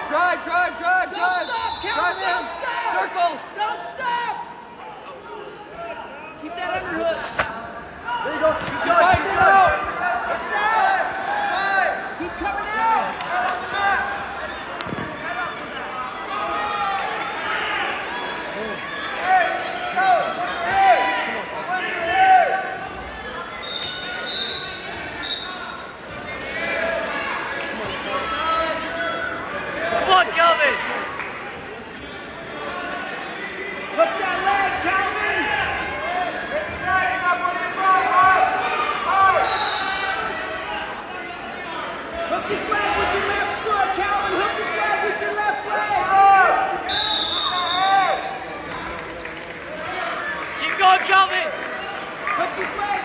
Drive, drive, drive, drive. Don't stop, Calvin, Drive in. don't stop. Circle. Don't stop. Keep that underhook. There you go. Keep going. Get out. It's out. Keep coming out. Come on, Calvin. Hook that leg, Calvin. Hook his leg with your left foot, Calvin. Hook his leg with your left leg. Keep going, Calvin. Hook his leg.